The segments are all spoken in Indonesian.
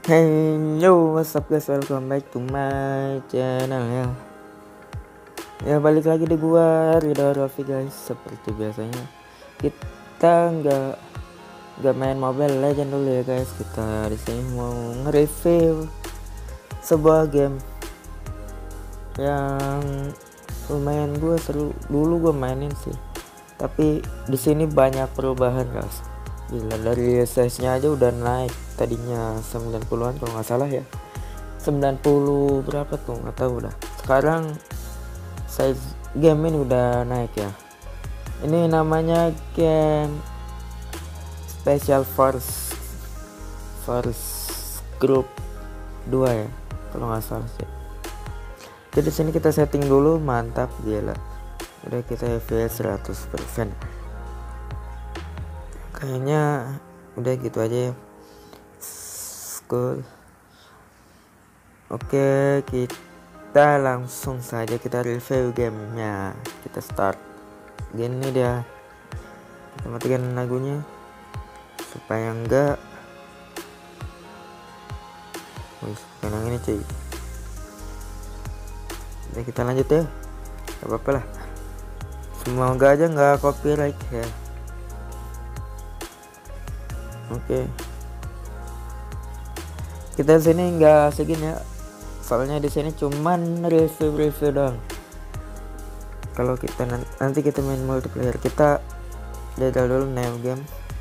Hey yo, what's up guys, welcome back to my channel ya. Ya balik lagi di gua Ridho Raffi guys. Seperti biasanya kita nggak main Mobile Legend dulu ya guys. Kita di sini mau nge-review sebuah game yang lumayan gua seru. Dulu gua mainin sih, tapi di sini banyak perubahan guys. Gila, dari size-nya aja udah naik. Tadinya 90-an kalau nggak salah ya, 90 berapa tuh nggak tahu udah. Sekarang size game ini udah naik ya. Ini namanya game Special Force Group 2 ya kalau nggak salah sih. Jadi sini kita setting dulu, mantap gila. Udah kita FPS 100%. Kayaknya udah gitu aja ya. Cool. Oke, kita langsung saja kita review gamenya. Kita start. Gini dia. Kita matikan lagunya supaya enggak. Bukan yang ini cuy. Oke, kita lanjut ya. Gak apa-apa lah. Semoga aja nggak copyright ya. Oke. Kita sini nggak segini ya. Soalnya di sini cuman review doang. Kalau kita nanti kita main multiplayer, kita jajal dulu new game.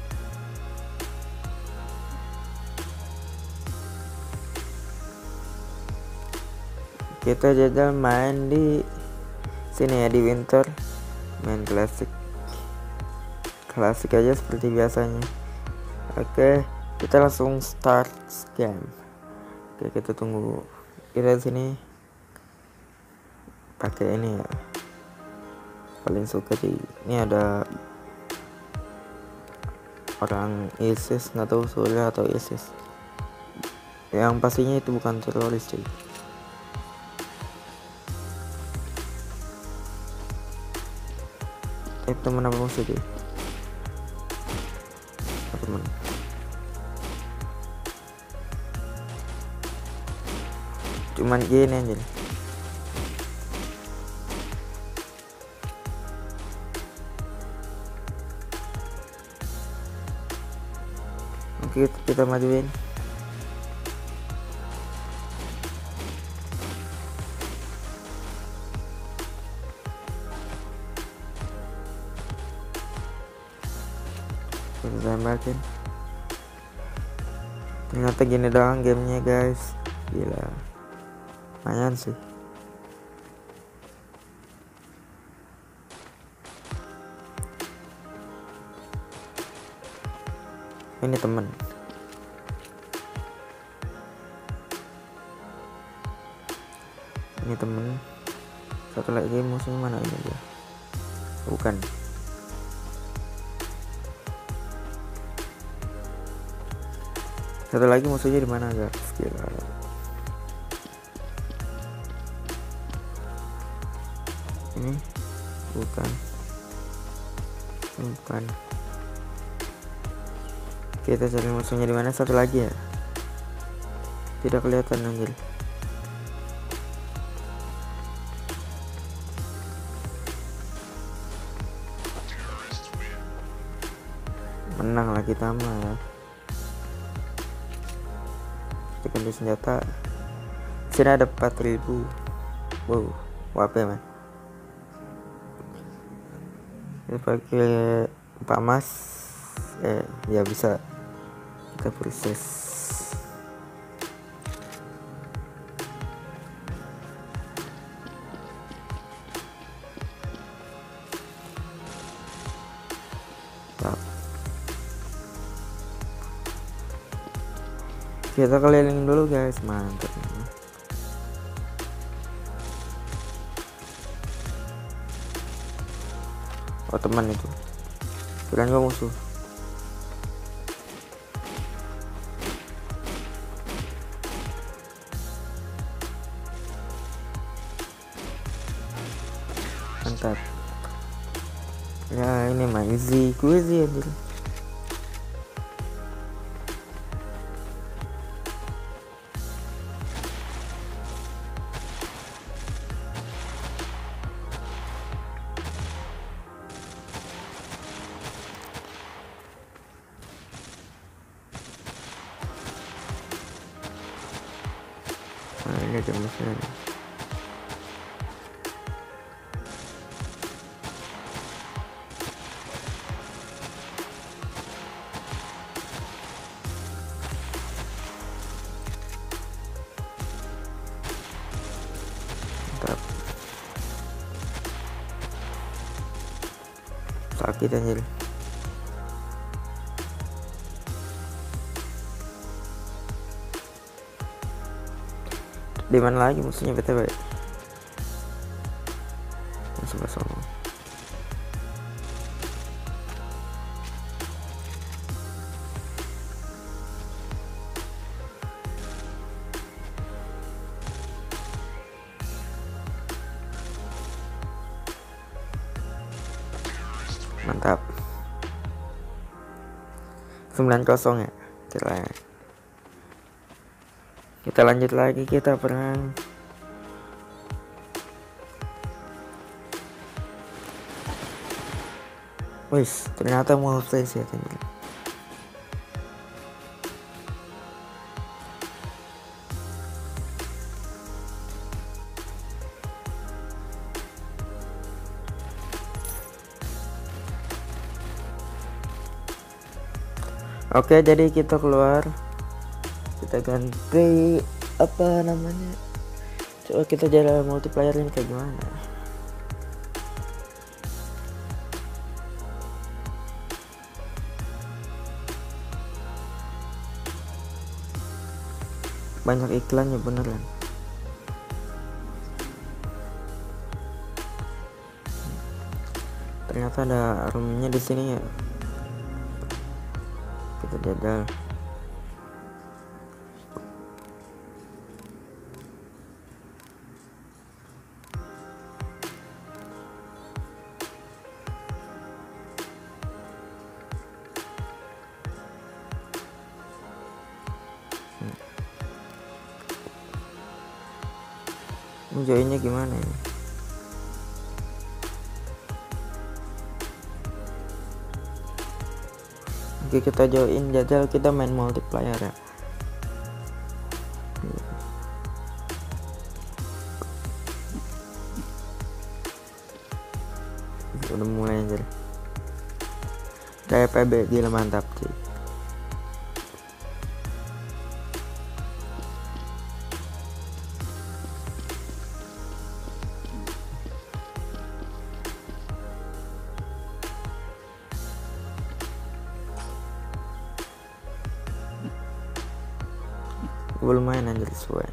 Kita jajal main di sini ya, di winter. Main klasik aja seperti biasanya. Oke, kita langsung start game. Oke, kita tunggu. Kita di sini pakai ini ya, paling suka sih. Ini ada orang ISIS, nggak tahu Suriah atau ISIS. Yang pastinya itu bukan teroris cuy. Teman apa musuh cuy? Teman. Cuman gini aja. Oke, kita majuin. Kita tembakin. Ternyata gini doang gamenya guys. Gila, lumayan sih. Ini temen. Ini temen. Satu lagi musuhnya mana ini dia? Bukan. Satu lagi musuhnya di mana guys? Gila. Ini bukan. Kita cari musuhnya di mana? Satu lagi ya, tidak kelihatan anjir. Menang lah kita mah ya. Kita ganti senjata. Sini ada 4000. Wow, WP man. Kita pakai 4 emas. Ya bisa kita proses. Kita keliling dulu guys, mantap. Oh teman itu, kirain gak musuh. Mantap. Ya ini mah easy anjir. Ini ada musuhnya nih. Mantap. Sakit anjir. Di mana lagi musuhnya btw? Masuk ke sono. Mantap. 9-0 ya. Kita lanjut lagi, kita perang. Wis, ternyata multi sih ya. Oke, jadi kita keluar, kita ganti apa namanya, coba kita jalan multiplayer ini kayak gimana. Banyak iklannya beneran. Ternyata ada roomnya di sini ya. Kita jajal. Joinnya gimana ini? Oke, kita join jajal, kita main multiplayer ya. Udah mulai anjir. Kayak PB gila, mantap sih. Belum main anjir sesuai.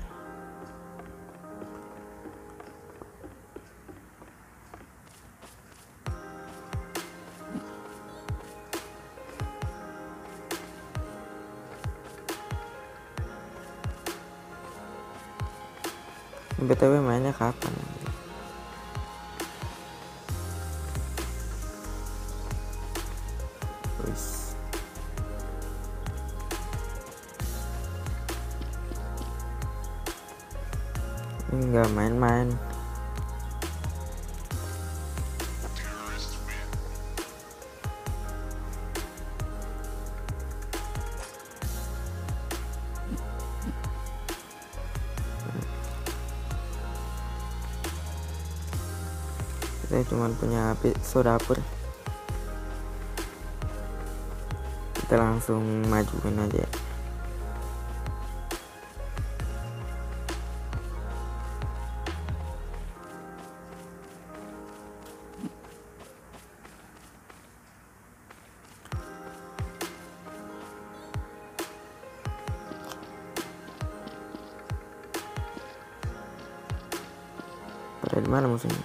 BTW mainnya kapan? Wis. Enggak main-main. Saya cuma punya pisau dapur. Kita langsung majuin aja. Pada di mana musuhnya?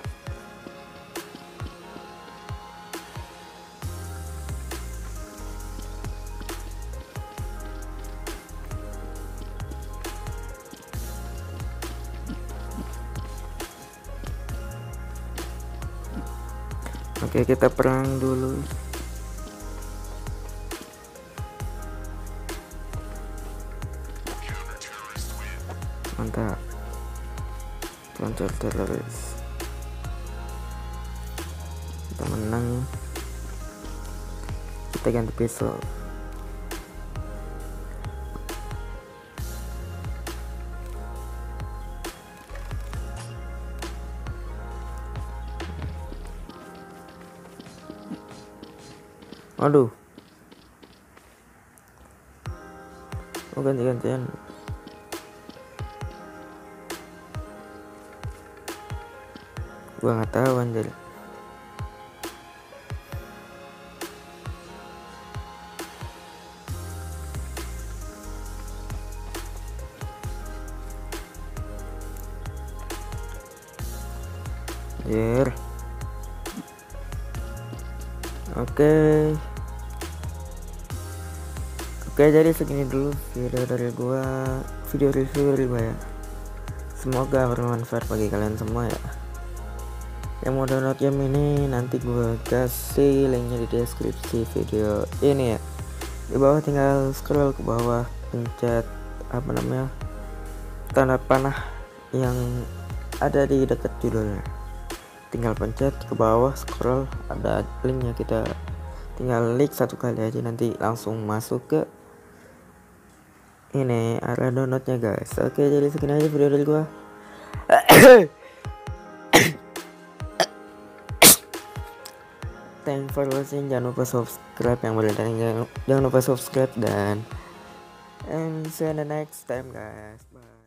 Oke, kita perang dulu. Mantap. Pelontar teroris. Kita menang. Kita ganti pisau. Aduh, oh ganti-gantian. Gua nggak tahu anjir. Anjir. Oke. Oke, jadi segini dulu video dari gua, video review dari gua ya. Semoga bermanfaat bagi kalian semua ya. Yang mau download game ini nanti gua kasih linknya di deskripsi video ini ya. Di bawah tinggal scroll ke bawah, pencet apa namanya, tanda panah yang ada di dekat judulnya. Tinggal pencet ke bawah, scroll, ada linknya, kita tinggal klik satu kali aja nanti langsung masuk ke ini area downloadnya guys. Oke, jadi segini aja video dari gua. Thanks for watching. Jangan lupa subscribe, yang baru datang jangan lupa subscribe, dan see you in the next time guys. Bye.